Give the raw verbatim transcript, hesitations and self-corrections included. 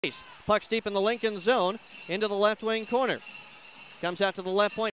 Puck's deep in the Lincoln zone into the left wing corner. Comes out to the left point.